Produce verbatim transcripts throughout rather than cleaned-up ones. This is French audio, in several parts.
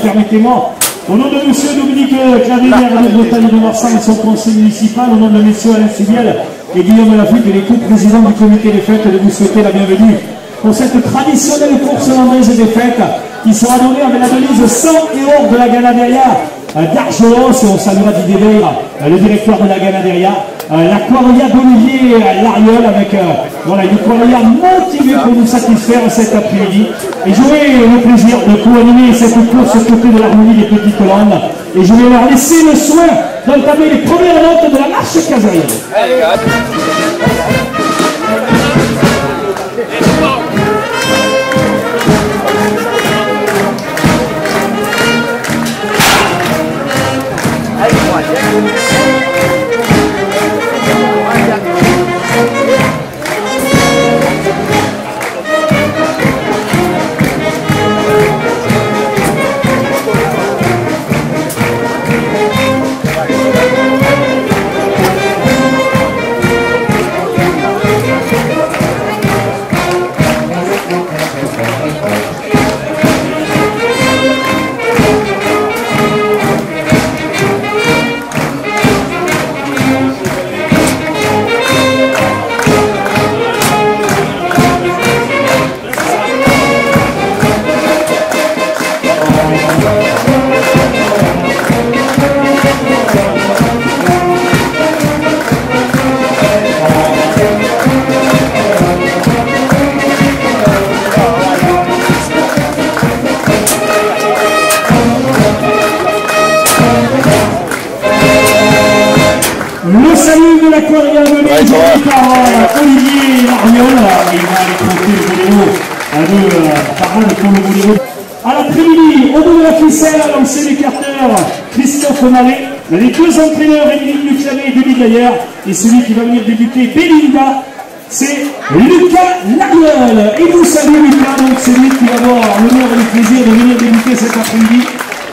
permettez-moi, au nom de monsieur Dominique Clavière de Bretagne de Marsan et son conseil municipal, au nom de messieurs Alain Subiel et Guillaume Lafitte et les co-présidents du comité des fêtes, de vous souhaiter la bienvenue pour cette traditionnelle course landaise des fêtes qui sera donnée avec la devise sang et or de la Ganaderia d'Argelos. On saluera Didier Veil, le directeur de la Ganaderia, la quadrilla d'Olivier Lariol avec voilà, une quadrilla motivée pour nous satisfaire cet après-midi. Et j'aurai le plaisir de co-animer cette course aux côtés de l'harmonie des Petites Landes. Et je vais leur laisser le soin d'entamer les premières notes de la marche caserienne. Le salut de la quadrilla mené par Olivier Lariol. Il va aller compter le boléro de parade pour le boléro. À l'après-midi, au bout de la ficelle, a lancé l'écarteur Christophe Mallet. Les deux entraîneurs, Émilie Lucianet et Denis Gaillard. Et celui qui va venir débuter, Belinda, c'est Lucas Lariol. Et vous saluez Lucas, donc c'est lui qui va avoir l'honneur et le plaisir de venir débuter cet après-midi.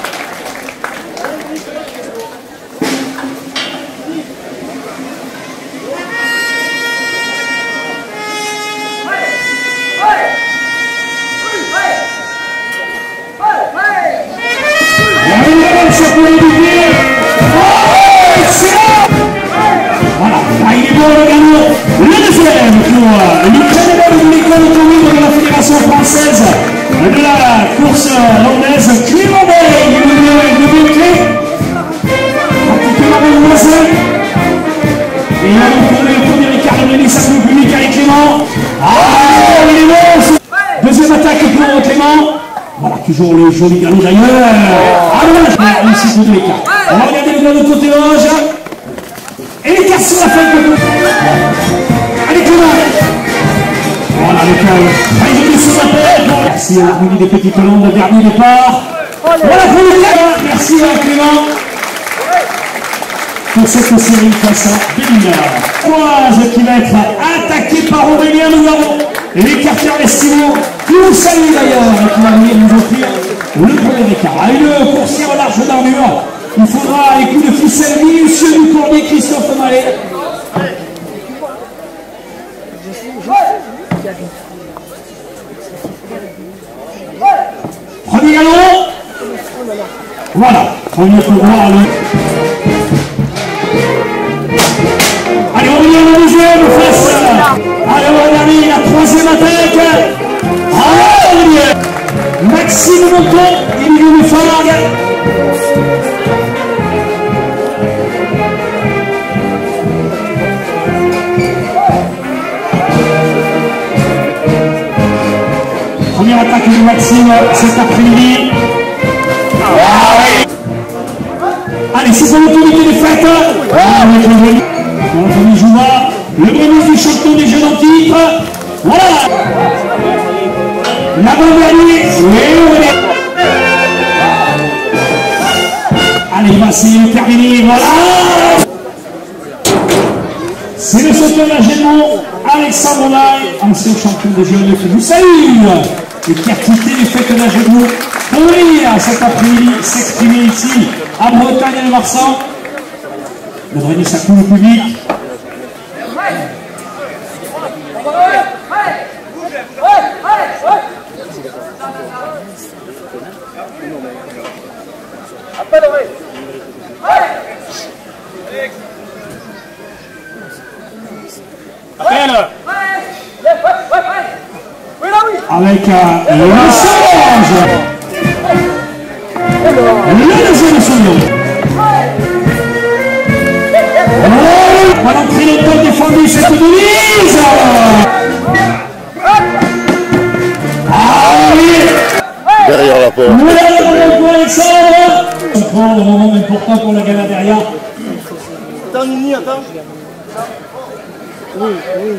Voilà, là il est bon le gagnant, le deuxième pour le l'école autonome de la Fédération française de la course landaise, Clément Bay, le numéro clé, pratiquement le voisin. Et là on tourne le premier écart de l'Élysée au public avec Clément. Ah, il est bon. Deuxième attaque pour Clément. Voilà, toujours le joli galop d'ailleurs. Ah voilà, on réussit tous les cas. On va regarder le galop de côté rouge. Et les cartes sur la feuille de côté. Allez, Clément. Voilà le calme. Allez, je vais sur la tête. Merci à l'harmonie des Petites Landes, dernier départ. Voilà pour le cas. Merci à Clément. Pour cette série face à Belinda. Croise qui va être attaqué par Aurélien Nougaro. L'écarteur estimant, qui vous salue d'ailleurs, et qui va venir nous offrir le premier écart. À une coursière large d'armure, il faudra les coups de ficelle minutieux du cordier Christophe Mallet. Premier galon. Voilà, premier pour voir le... Allez, on revient au deuxième face. Allez, on va regarder la troisième attaque. Allez, Maxime Monton, Emilio Lefargue. Première attaque de Maxime cet après-midi. Allez, c'est pour l'autorité des fêtes. Avec le Rémi Jouma, le bonus du champion des jeunes en titre. Voilà. L'avant-dernier. Allez, bah, c'est terminé. Voilà. C'est le sauteur d'Agemont, Alexandre Lai, ancien champion des jeunes qui vous salue. Et qui a quitté les fêtes d'Agemont pour venir cet après-midi s'exprimer ici à Bretagne et le Marsan. Le Rémi Sacou, le public. Avec euh, le Solange. Le deuxième Solange. Oh, pendant que longtemps défendu cette devise. Ah oui. Derrière la porte. Pour Alexandre. On prend le moment important pour le gala derrière. Attends, Nini, attends. Oui, oui.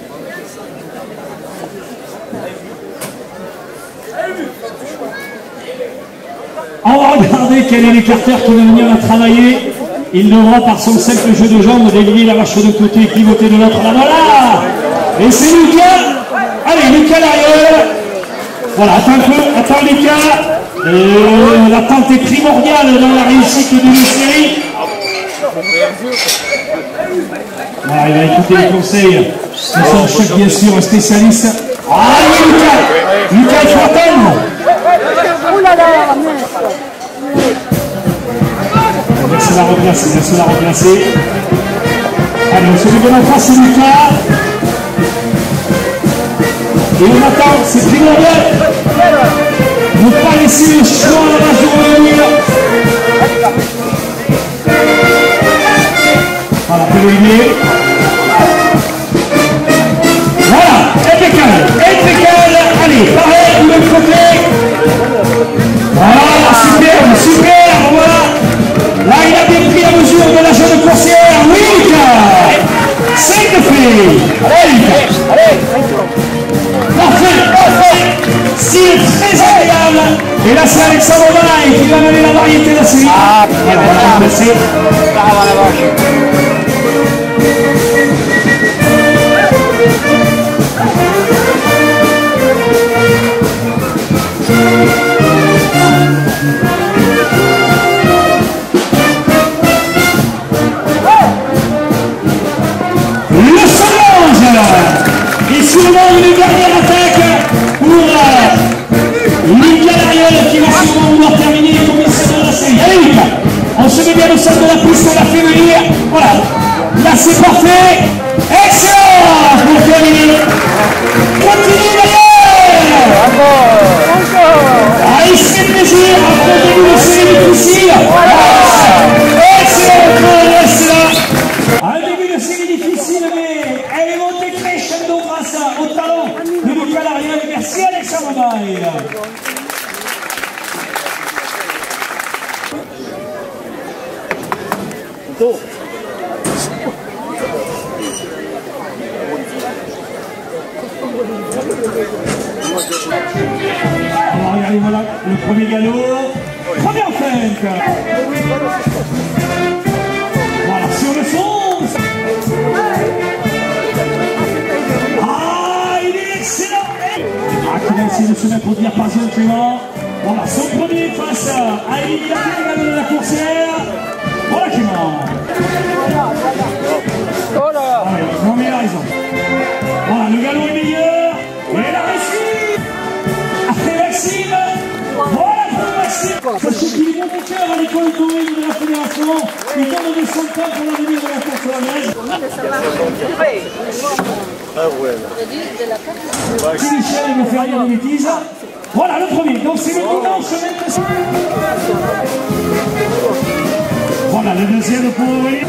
On va regarder quel est l'écarteur qui va venir la travailler. Il devra par son simple jeu de jambes délier la vache de côté et pivoter de l'autre. La voilà. Et c'est Lucas. Allez, Lucas l'arrière. Voilà, attends un peu, attends Lucas. Euh, L'attente est primordiale dans la réussite de la série. Voilà, il va écouter les conseils de son chef, bien sûr, un spécialiste. Ah, Lucas. Lucas, il faut attendre. Laisse la replacer, laisse la replacer. Allez, on se met bien en face, c'est Lucas. Et on attend, c'est primordial. Ne pas laisser le choix à la base de revenir. Voilà, pour l'éliminer. Voilà, impeccable, impeccable. Allez, pareil, de l'autre côté. Voilà, superbe, superbe, voilà. Là, il a bien pris la mesure de la jeune coursière. Oui, Lucas. C'est de fait. Allez, Lucas. Allez. Parfait, parfait. Style très agréable. Et là, c'est Alexandre Baille qui va mener la variété de la série. Ah, bien, voilà, merci. Par avant la vache. Et sûrement une dernière attaque pour euh, Lucas Lariel qui va sûrement vouloir terminer les commissaires de la série. Allez Lucas, on se met bien au centre de la piste, on l'a fait venir. Voilà, là c'est parfait. Excellent pour terminer. Continue d'ailleurs. Ah, il se fait plaisir après le début de série difficile. Excellent pour là. Un début de série difficile, mais elle est montée crescendo grâce au talent de Lucas Lariel. Merci Alexandre Baille. Alors regardez, voilà le premier galop. Première feinte. Voilà, sur le fond. Ah, il est excellent. Ah, qui va essayer de se mettre au diapason Clément. Voilà, son premier face à Élie de la coursière. Voilà Clément. Ah oui, non mais il a raison. Voilà, le galop est meilleur. Et la réussite. Après Maxime. Voilà pour Maxime. Parce qu'il est bon de cœur à l'école tourisme de la Fédération. Il donne de son temps pour l'avenir de la course hollandaise. Ah ouais. Si Michel il me fait rien de bêtises. Voilà le premier. Donc c'est le dimanche même. Voilà le deuxième pour lui.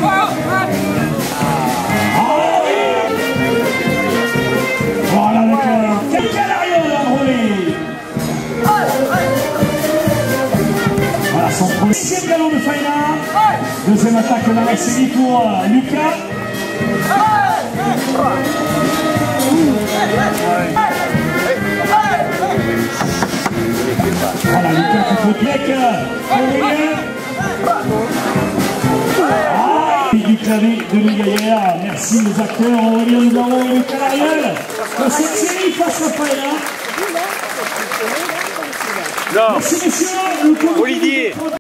Voilà le cœur. Quel Lariel a roulé. Voilà son premier galon de Faina. Deuxième attaque de la série pour euh, Lucas. Voilà Lucas qui peut plaquer. Du clavier de Ligaillère. Merci aux acteurs Aurélien Blanc et Lucas Lariel pour cette série face à Faina. Merci messieurs. Olivier.